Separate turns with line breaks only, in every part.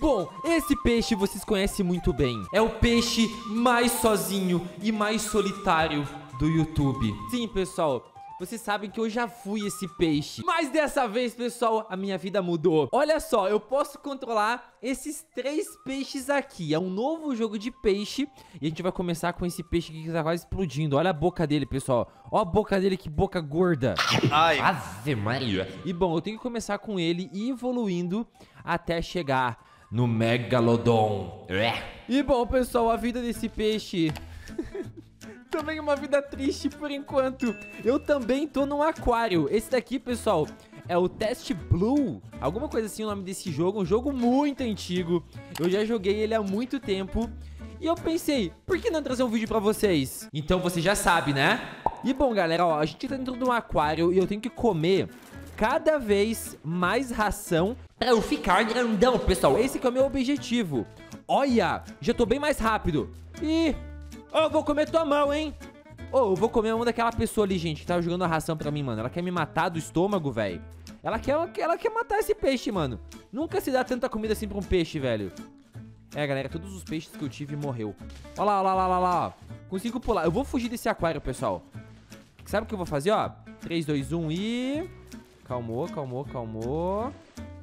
Bom, esse peixe vocês conhecem muito bem. É o peixe mais sozinho e mais solitário do YouTube. Sim, pessoal, vocês sabem que eu já fui esse peixe. Mas dessa vez, pessoal, a minha vida mudou. Olha só, eu posso controlar esses 3 peixes aqui. É um novo jogo de peixe. E a gente vai começar com esse peixe aqui que tá quase explodindo. Olha a boca dele, pessoal. Olha a boca dele, que boca gorda.
Ai.
Ave Maria. E bom, eu tenho que começar com ele e evoluindo até chegar no Megalodon. E bom, pessoal, a vida desse peixe... também uma vida triste por enquanto. Eu também tô num aquário. Esse daqui, pessoal, é o Test Blue. Alguma coisa assim o nome desse jogo. Um jogo muito antigo. Eu já joguei ele há muito tempo. E eu pensei, por que não trazer um vídeo pra vocês? Então você já sabe, né? E bom, galera, ó, a gente tá dentro de um aquário e eu tenho que comer cada vez mais ração pra eu ficar grandão, pessoal. Esse que é o meu objetivo. Olha, já tô bem mais rápido. E... eu vou comer tua mão, hein? Eu vou comer a mão daquela pessoa ali, gente, que tava jogando a ração pra mim, mano. Ela quer me matar do estômago, velho. Ela quer matar esse peixe, mano. Nunca se dá tanta comida assim pra um peixe, velho. É, galera, todos os peixes que eu tive morreu. Olha lá, olha lá, olha lá, ó. Consigo pular. Eu vou fugir desse aquário, pessoal. Sabe o que eu vou fazer, ó? 3, 2, 1 e... calmou, calmou, calmou.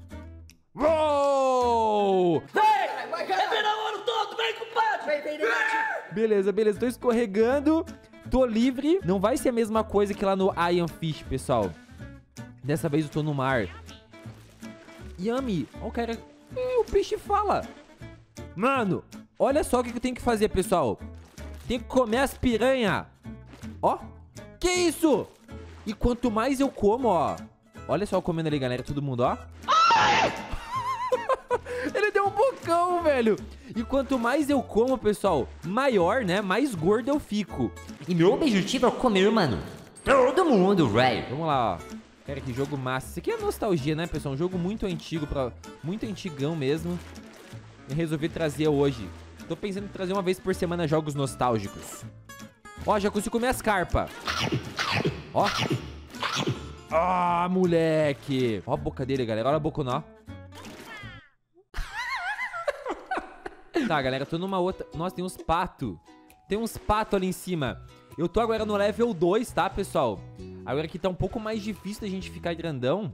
Uou!
Vai virar o ano todo, vem, compadre! Vem,
Beleza, beleza, tô escorregando. Tô livre. Não vai ser a mesma coisa que lá no Iron Fish, pessoal. Dessa vez eu tô no mar. Yami, ó, o cara... o peixe fala. Mano, olha só o que eu tenho que fazer, pessoal. Tem que comer as piranha. Ó, que isso? E quanto mais eu como, ó. Olha só eu comendo ali, galera, todo mundo, ó. Ele deu um bocão, velho. E quanto mais eu como, pessoal, maior, né, mais gordo eu fico.
E meu objetivo é comer, mano, todo mundo, velho.
Vamos lá, ó. Cara, que jogo massa. Isso aqui é nostalgia, né, pessoal? Um jogo muito antigo, muito antigão mesmo. Eu resolvi trazer hoje. Tô pensando em trazer uma vez por semana jogos nostálgicos. Ó, já consigo comer as carpas. Ó. Ah, moleque. Ó a boca dele, galera. Olha a boca, ó. Tá, galera, tô numa outra... Nossa, tem uns patos. Tem uns patos ali em cima. Eu tô agora no level 2, tá, pessoal? Agora aqui tá um pouco mais difícil da gente ficar grandão.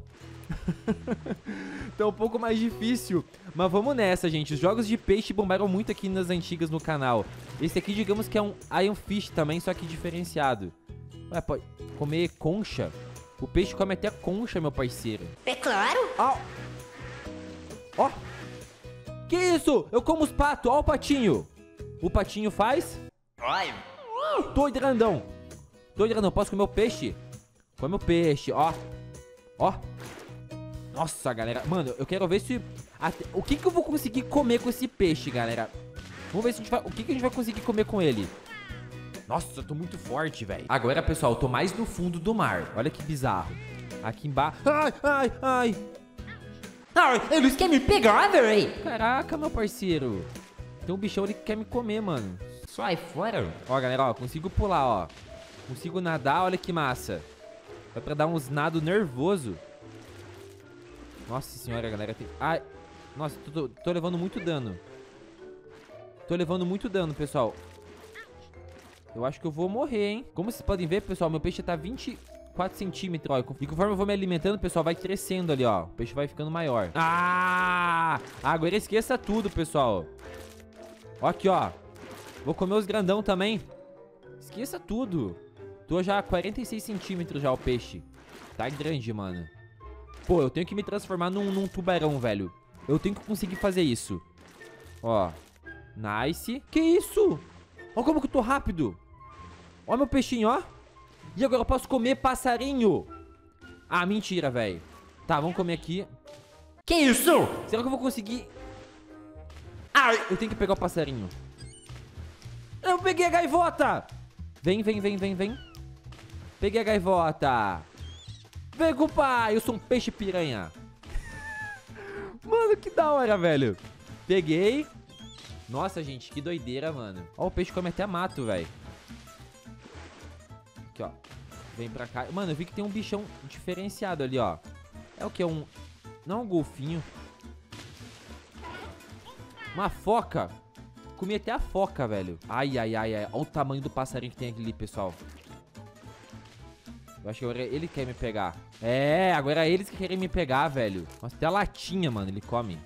Tá um pouco mais difícil. Mas vamos nessa, gente. Os jogos de peixe bombaram muito aqui nas antigas no canal. Esse aqui, digamos que é um Iron Fish também, só que diferenciado. Ué, pode comer concha? O peixe come até concha, meu parceiro.
É claro.
Ó. Ó. Que isso? Eu como os patos. Ó o patinho. O patinho faz...
Ai.
Tô grandão. Tô grandão. Posso comer o peixe? Come o peixe, ó. Ó. Nossa, galera. Mano, eu quero ver se... o que eu vou conseguir comer com esse peixe, galera? Vamos ver se a gente vai... o que a gente vai conseguir comer com ele. Nossa, eu tô muito forte, velho. Agora, pessoal, eu tô mais no fundo do mar. Olha que bizarro. Aqui embaixo... Ai, ai, ai.
Ai, eles querem me pegar, velho.
Caraca, meu parceiro. Tem um bichão ali que quer me comer, mano.
Sai fora.
Ó, galera, ó. Consigo pular, ó. Consigo nadar, olha que massa. Vai pra dar uns nado nervoso. Nossa senhora, galera. Ai. Nossa, tô levando muito dano. Tô levando muito dano, pessoal. Eu acho que eu vou morrer, hein? Como vocês podem ver, pessoal, meu peixe tá 24 centímetros, ó. E conforme eu vou me alimentando, pessoal, vai crescendo ali, ó. O peixe vai ficando maior. Ah! Agora esqueça tudo, pessoal. Ó aqui, ó. Vou comer os grandão também. Esqueça tudo. Tô já a 46 centímetros já o peixe. Tá grande, mano. Pô, eu tenho que me transformar num tubarão, velho. Eu tenho que conseguir fazer isso. Ó. Nice. Que isso? Ó como que eu tô rápido. Ó meu peixinho, ó. E agora eu posso comer passarinho. Ah, mentira, velho. Tá, vamos comer aqui.
Que isso?
Será que eu vou conseguir? Ai, eu tenho que pegar o passarinho. Eu peguei a gaivota. Vem, vem, vem, vem, vem. Peguei a gaivota. Vem com o pai. Eu sou um peixe piranha. Mano, que da hora, velho. Peguei. Nossa, gente, que doideira, mano. Ó, o peixe come até mato, velho. Aqui, ó. Vem pra cá. Mano, eu vi que tem um bichão diferenciado ali, ó. É o que? Não é um golfinho. Uma foca. Comi até a foca, velho. Ai, ai, ai, ai. Olha o tamanho do passarinho que tem aqui ali, pessoal. Eu acho que agora ele quer me pegar. É, agora é eles que querem me pegar, velho. Nossa, até a latinha, mano, ele come.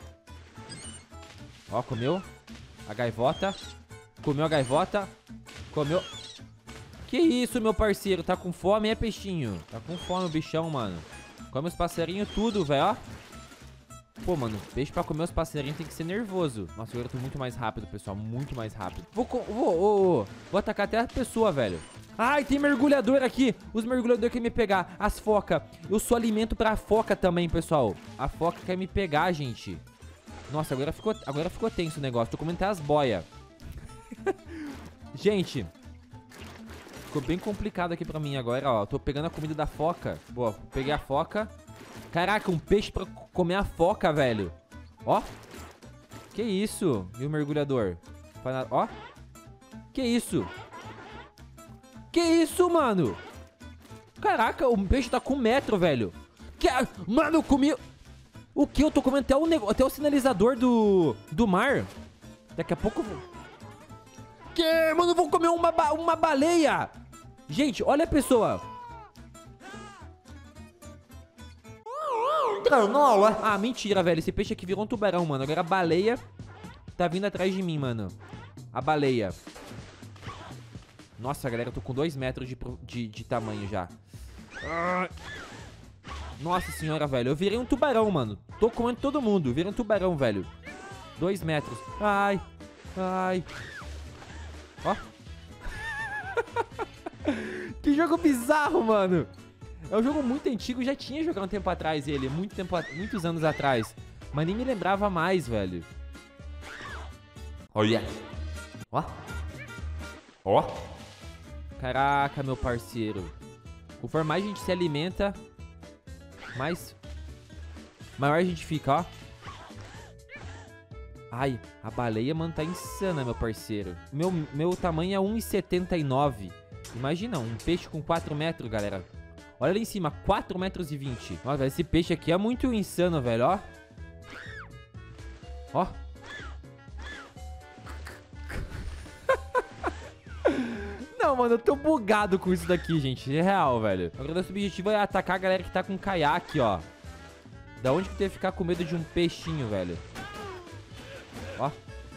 Ó, comeu. A gaivota. Comeu a gaivota. Comeu. Que isso, meu parceiro? Tá com fome, é, peixinho? Tá com fome o bichão, mano. Come os passarinhos tudo, velho, ó. Pô, mano, peixe pra comer os passarinhos tem que ser nervoso. Nossa, agora eu tô muito mais rápido, pessoal. Muito mais rápido. Vou atacar até a pessoa, velho. Ai, tem mergulhador aqui. Os mergulhadores querem me pegar. As focas. Eu sou alimento pra foca também, pessoal. A foca quer me pegar, gente. Nossa, agora ficou tenso o negócio. Tô comendo até as boias. Gente, ficou bem complicado aqui pra mim agora, ó. Tô pegando a comida da foca. Boa, peguei a foca. Caraca, um peixe pra comer a foca, velho. Ó. Que isso? E o mergulhador? Ó. Que isso? Que isso, mano? Caraca, o peixe tá com 1 metro, velho. Mano, eu comi... O que? Eu tô comendo até o sinalizador do mar. Daqui a pouco eu vou... Que? Mano, eu vou comer uma baleia. Gente, olha a pessoa.
Granola.
Ah, mentira, velho. Esse peixe aqui virou um tubarão, mano. Agora a baleia tá vindo atrás de mim, mano. A baleia. Nossa, galera, eu tô com 2 metros de tamanho já. Nossa senhora, velho. Eu virei um tubarão, mano. Tô comendo todo mundo. Virei um tubarão, velho. 2 metros. Ai. Ai. Ó. Que jogo bizarro, mano. É um jogo muito antigo. Já tinha jogado um tempo atrás ele. Muitos anos atrás. Mas nem me lembrava mais, velho.
Olha. Ó. Ó.
Caraca, meu parceiro. Conforme mais a gente se alimenta, maior a gente fica, ó. Ai, a baleia, mano, tá insana, meu parceiro. Meu tamanho é 1,79. Imagina, um peixe com 4 metros, galera. Olha ali em cima, 4,20 metros. Nossa, esse peixe aqui é muito insano, velho, ó. Ó. Não, mano, eu tô bugado com isso daqui, gente. É real, velho. Agora, nosso objetivo é atacar a galera que tá com caiaque, ó. Da onde que eu tenho que ficar com medo de um peixinho, velho? Ó.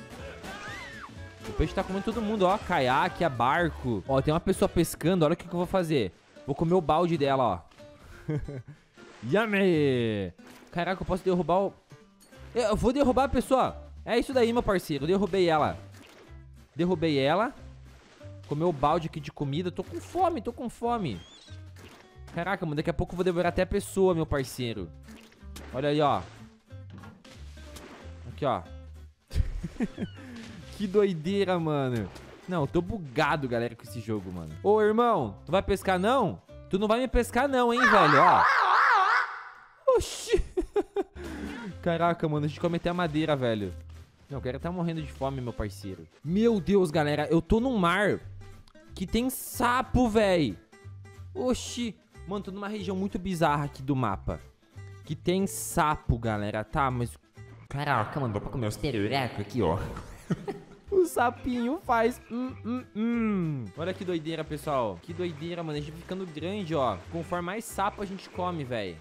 O peixe tá comendo todo mundo, ó. Caiaque, barco. Ó, tem uma pessoa pescando. Olha o que eu vou fazer. Vou comer o balde dela, ó. Yummy! Caraca, eu posso derrubar o... Eu vou derrubar a pessoa. É isso daí, meu parceiro. Eu derrubei ela. Derrubei ela. Comeu o balde aqui de comida. Tô com fome, tô com fome. Caraca, mano, daqui a pouco eu vou devorar até a pessoa, meu parceiro. Olha aí, ó. Aqui, ó. Que doideira, mano. Não, eu tô bugado, galera, com esse jogo, mano. Ô, irmão, tu vai pescar, não? Tu não vai me pescar, não, hein, velho, ó. Oxi. Caraca, mano, a gente come até a madeira, velho. Não, o cara tá morrendo de fome, meu parceiro. Meu Deus, galera, eu tô num mar que tem sapo, velho. Oxi. Mano, tô numa região muito bizarra aqui do mapa. Que tem sapo, galera. Tá, mas...
Caraca, mano, dá pra comer os perurecos aqui, ó.
O sapinho faz... Olha que doideira, pessoal. Que doideira, mano. A gente vai ficando grande, ó. Conforme mais sapo a gente come, velho.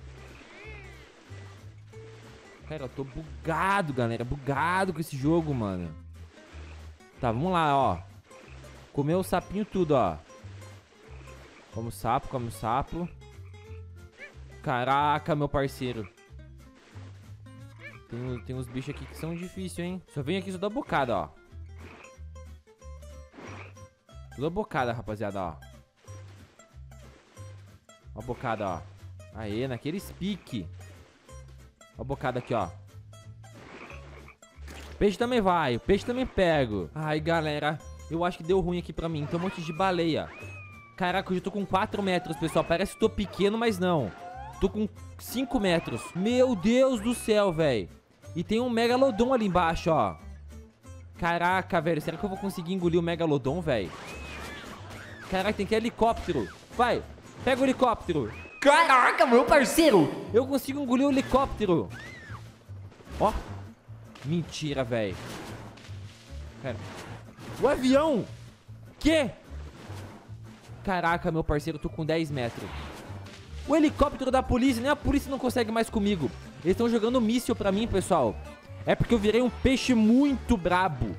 Cara, eu tô bugado, galera. Bugado com esse jogo, mano. Tá, vamos lá, ó. Comeu o sapinho tudo, ó. Come o sapo, come o sapo. Caraca, meu parceiro. Tem uns bichos aqui que são difíceis, hein? Só vem aqui só dá bocada, ó. Só dá bocada, rapaziada, ó. Ó a bocada, ó. Aê, naqueles pique. Ó a bocada aqui, ó. Peixe também vai, o peixe também pego. Ai, galera, eu acho que deu ruim aqui pra mim. Tem um monte de baleia. Caraca, eu já tô com 4 metros, pessoal. Parece que tô pequeno, mas não. Tô com 5 metros. Meu Deus do céu, velho. E tem um megalodon ali embaixo, ó. Caraca, velho. Será que eu vou conseguir engolir o megalodon, velho? Caraca, tem que ir helicóptero. Vai, pega o helicóptero.
Caraca, meu parceiro.
Eu consigo engolir o helicóptero. Ó. Mentira, velho. Cara. O avião! Que? Caraca, meu parceiro, eu tô com 10 metros. O helicóptero da polícia, nem a polícia não consegue mais comigo. Eles estão jogando míssil pra mim, pessoal. É porque eu virei um peixe muito brabo.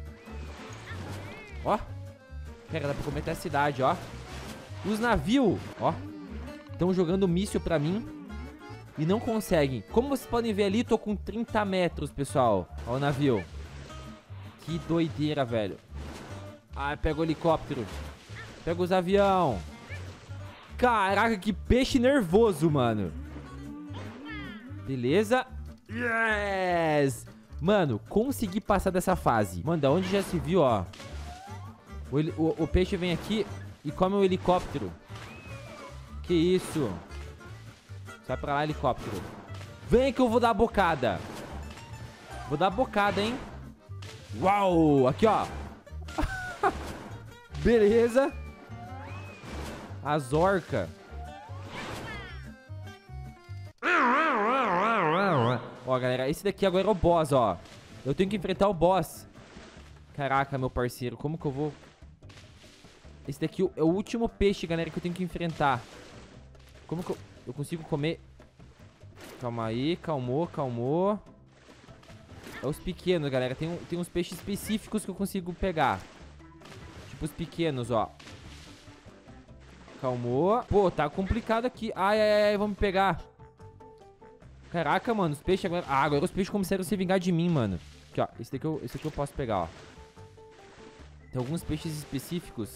Ó. Pera, dá pra comer até a cidade, ó. Os navios, ó, estão jogando míssil pra mim e não conseguem. Como vocês podem ver ali, tô com 30 metros, pessoal. Ó o navio. Que doideira, velho. Ah, pega o helicóptero. Pega os avião. Caraca, que peixe nervoso, mano. Beleza. Yes! Mano, consegui passar dessa fase. Mano, da onde já se viu, ó. O peixe vem aqui e come o helicóptero. Que isso? Sai pra lá, helicóptero. Vem que eu vou dar a bocada. Vou dar a bocada, hein? Uau! Aqui, ó. Beleza. As orcas. Ó, galera, esse daqui agora é o boss, ó. Eu tenho que enfrentar o boss. Caraca, meu parceiro, como que eu vou... Esse daqui é o último peixe, galera, que eu tenho que enfrentar. Como que eu consigo comer? Calma aí, calmou, calmou. É os pequenos, galera. Tem uns peixes específicos que eu consigo pegar. Tipo os pequenos, ó. Calmou. Pô, tá complicado aqui. Ai, ai, ai, vamos pegar. Caraca, mano, os peixes agora... Ah, agora os peixes começaram a se vingar de mim, mano. Aqui, ó. Esse aqui eu posso pegar, ó. Tem alguns peixes específicos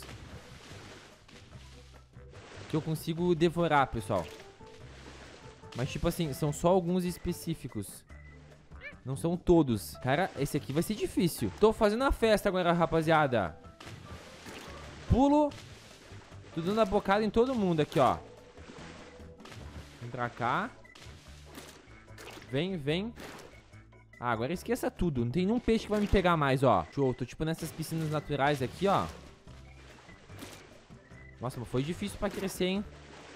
que eu consigo devorar, pessoal. Mas, tipo assim, são só alguns específicos. Não são todos. Cara, esse aqui vai ser difícil. Tô fazendo a festa agora, rapaziada. Pulo. Tô dando a bocada em todo mundo aqui, ó. Vem pra cá. Vem, vem. Ah, agora esqueça tudo. Não tem nenhum peixe que vai me pegar mais, ó. Show, tô tipo nessas piscinas naturais aqui, ó. Nossa, mas foi difícil pra crescer, hein?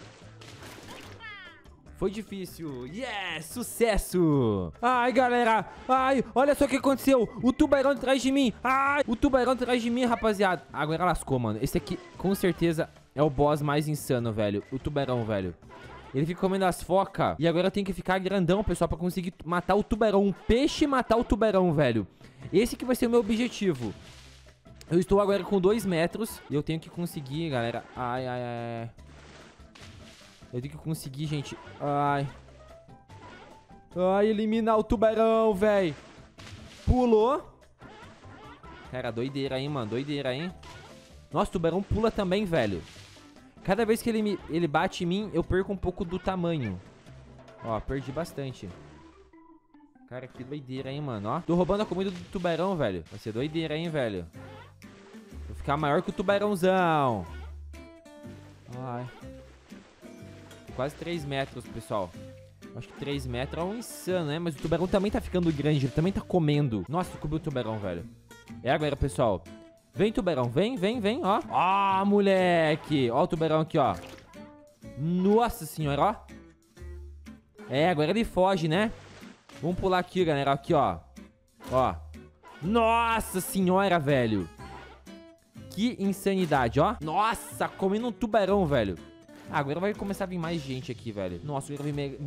Foi difícil. Yes! Sucesso! Ai, galera! Ai, olha só o que aconteceu! O tubarão atrás de mim! Ai! O tubarão atrás de mim, rapaziada! Agora lascou, mano. Esse aqui, com certeza, é o boss mais insano, velho. O tubarão, velho. Ele fica comendo as focas. E agora eu tenho que ficar grandão, pessoal, pra conseguir matar o tubarão. Um peixe matar o tubarão, velho. Esse que vai ser o meu objetivo. Eu estou agora com 2 metros. E eu tenho que conseguir, galera. Ai, ai, ai. Eu tenho que conseguir, gente. Ai. Ai, eliminar o tubarão, velho. Pulou. Cara, doideira, hein, mano. Doideira, hein. Nossa, o tubarão pula também, velho. Cada vez que ele bate em mim, eu perco um pouco do tamanho. Ó, perdi bastante. Cara, que doideira, hein, mano, ó. Tô roubando a comida do tubarão, velho. Vai ser doideira, hein, velho. Vou ficar maior que o tubarãozão. Ai. Quase 3 metros, pessoal. Acho que 3 metros é um insano, né? Mas o tubarão também tá ficando grande, ele também tá comendo. Nossa, comi o tubarão, velho. É agora, pessoal. Vem, tubarão, vem, vem, vem, ó. Ó, moleque. Ó o tubarão aqui, ó. Nossa senhora, ó. É, agora ele foge, né? Vamos pular aqui, galera, aqui, ó. Ó. Nossa senhora, velho. Que insanidade, ó. Nossa, comendo um tubarão, velho. Ah, agora vai começar a vir mais gente aqui, velho. Nossa, agora vem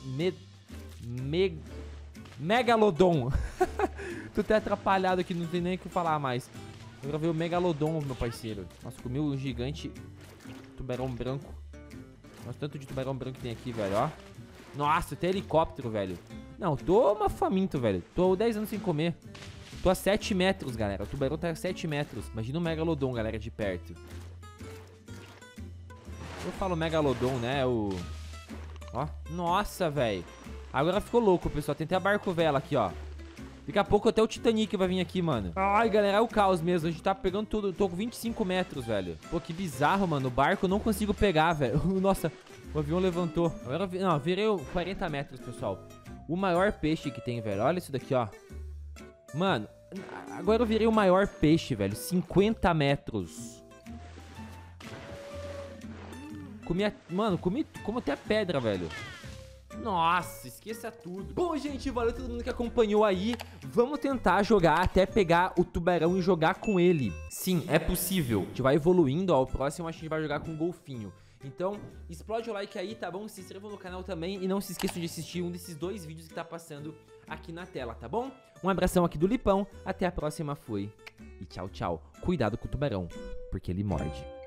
Megalodon. Tô até atrapalhado aqui, não tem nem o que falar mais. Agora veio o Megalodon, meu parceiro. Nossa, comi um gigante tubarão branco. Nossa, tanto de tubarão branco que tem aqui, velho, ó. Nossa, tem helicóptero, velho. Não, tô uma faminto, velho. Tô 10 anos sem comer. Tô a 7 metros, galera. O tubarão tá a 7 metros. Imagina o Megalodon, galera, de perto. Eu falo Megalodon, né? O... Ó. Nossa, velho. Agora ficou louco, pessoal. Tem até a barco-vela aqui, ó. Daqui a pouco até o Titanic vai vir aqui, mano. Ai, galera, é o caos mesmo. A gente tá pegando tudo. Eu tô com 25 metros, velho. Pô, que bizarro, mano. O barco eu não consigo pegar, velho. Nossa, o avião levantou. Agora, não, virei 40 metros, pessoal. O maior peixe que tem, velho. Olha isso daqui, ó. Mano, agora eu virei o maior peixe, velho. 50 metros. Mano, comi até pedra, velho. Nossa, esqueça tudo. Bom, gente, valeu todo mundo que acompanhou aí. Vamos tentar jogar até pegar o tubarão e jogar com ele. Sim, é possível. A gente vai evoluindo, ó. O próximo a gente vai jogar com o golfinho. Então, explode o like aí, tá bom? Se inscrevam no canal também e não se esqueçam de assistir um desses 2 vídeos que tá passando aqui na tela, tá bom? Um abração aqui do Lipão, até a próxima, fui. E tchau, tchau. Cuidado com o tubarão, porque ele morde.